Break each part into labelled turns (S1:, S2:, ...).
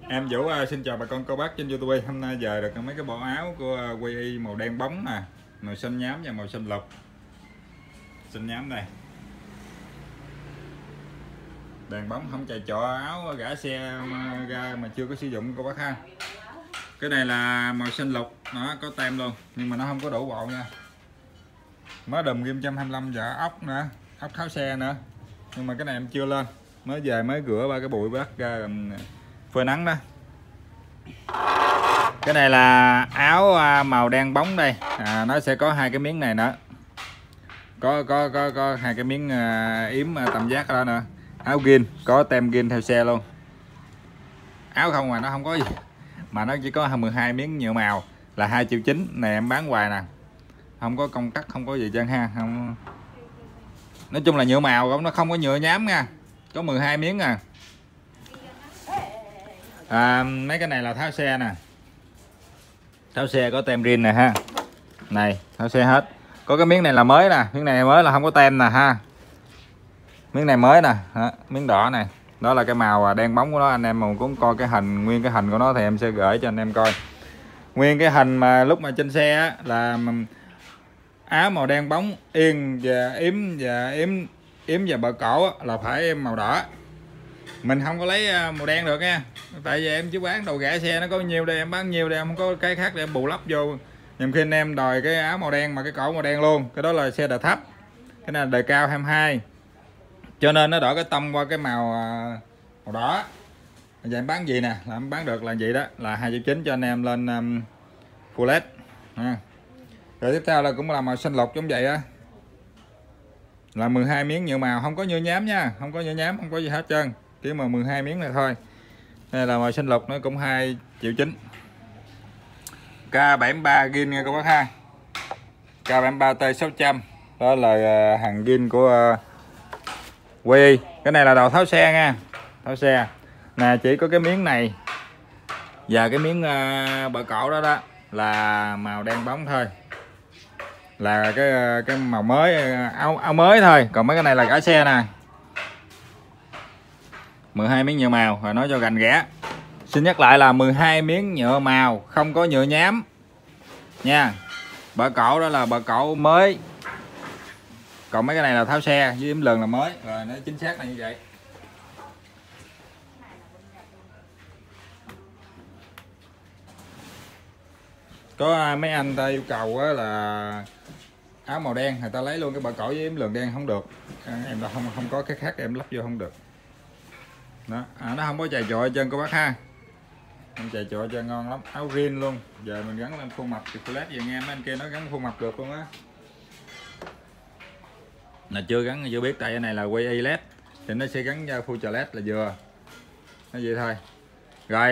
S1: Em Vũ xin chào bà con cô bác trên YouTube. Hôm nay về được mấy cái bộ áo của QI màu đen bóng nè, màu xanh nhám và màu xanh lục. Xanh nhám đây. Đèn bóng không chạy trọ áo gã xe ra mà chưa có sử dụng cô bác ha. Cái này là màu xanh lục, nó có tem luôn nhưng mà nó không có đủ bộ nha. Mới đùm ghim 125 và ốc nữa, ốc tháo xe nữa. Nhưng mà cái này em chưa lên, mới về mới rửa ba cái bụi bác ra phơi nắng đó. Cái này là áo màu đen bóng đây, nó sẽ có hai cái miếng này nữa, có hai cái miếng yếm tầm giác đó nữa. Áo jean có tem jean theo xe luôn, áo không mà nó không có gì, mà nó chỉ có 12 miếng nhựa màu là 2,9 triệu. Này em bán hoài nè, không có công cắt, không có gì chân ha, không, nói chung là nhựa màu, nó không có nhựa nhám nha, có 12 miếng mấy cái này là tháo xe nè, tháo xe có tem riêng nè ha, này tháo xe hết. Có cái miếng này là mới nè, miếng này mới là không có tem nè ha, miếng này mới nè, miếng đỏ này, đó là cái màu đen bóng của nó. Anh em mà cũng coi cái hình, nguyên cái hình của nó thì em sẽ gửi cho anh em coi nguyên cái hình mà lúc mà trên xe á, là áo màu đen bóng yên và yếm và bờ cổ là phải màu đỏ, mình không có lấy màu đen được nha, tại vì em chỉ bán đồ gã xe, nó có nhiều đây em bán nhiều đây, em không có cái khác để em bù lấp vô. Nhưng khi anh em đòi cái áo màu đen mà cái cổ màu đen luôn, cái đó là xe đời thấp, cái này là đời cao 22, cho nên nó đổi cái tông qua cái màu đỏ. Bây giờ em bán gì nè, là em bán được là gì đó, là 2,9 triệu cho anh em lên full LED. Rồi tiếp theo là cũng là màu xanh lục giống vậy á, là 12 miếng nhựa màu, không có nhựa nhám nha, không có nhựa nhám, không có gì hết trơn, chỉ mà 12 miếng này thôi. Đây là màu xanh lục, nó cũng 2,9 triệu. K73 gin nha các bác ha, K73 T600, đó là hàng gin của QI. Cái này là đầu tháo xe nha, tháo xe nè, chỉ có cái miếng này và cái miếng bờ cổ đó đó là màu đen bóng thôi, là cái màu mới, áo mới thôi. Còn mấy cái này là cả xe nè, 12 miếng nhựa màu. Rồi nói cho gành ghẽ, xin nhắc lại là 12 miếng nhựa màu, không có nhựa nhám nha. Bờ cổ đó là bờ cổ mới, còn mấy cái này là tháo xe với yếm lườn là mới. Rồi nó chính xác là như vậy. Có mấy anh ta yêu cầu là áo màu đen, người ta lấy luôn cái bờ cổ với yếm lườn đen, không được. Em đã không có cái khác em lắp vô không được đó. Nó không có chày chọi chân cô bác ha, không chày chọi chân, ngon lắm. Áo jean luôn, giờ mình gắn lên khuôn mặt thì flash giờ nghe mấy anh kia nó gắn khuôn mặt được luôn á, là chưa gắn chưa biết, tại cái này là QI LED thì nó sẽ gắn ra full LED là vừa, nó vậy thôi. Rồi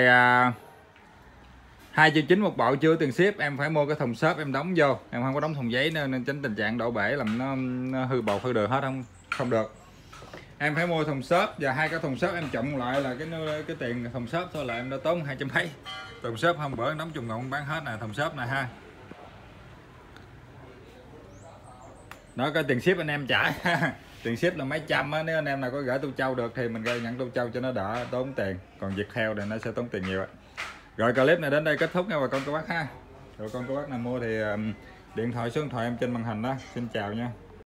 S1: 2,9 triệu một bộ chưa tiền ship, em phải mua cái thùng xốp em đóng vô, em không có đóng thùng giấy nên tránh tình trạng đổ bể làm nó hư bột hư đường hết, không được. Em phải mua thùng xốp và hai cái thùng xốp em trộn lại là cái tiền thùng xốp thôi là em đã tốn 200 mấy. Thùng xốp hôm bữa đóng chục ngọn bán hết nè, thùng xốp nè ha. Đó, cái tiền ship anh em trả tiền ship là mấy trăm á, nếu anh em nào có gửi Tô Châu được thì mình gửi nhận Tô Châu cho nó đỡ tốn tiền, còn việc theo thì nó sẽ tốn tiền nhiều ạ. Rồi clip này đến đây kết thúc nha bà con cô bác ha. Rồi con cô bác nào mua thì điện thoại số điện thoại em trên màn hình đó. Xin chào nha.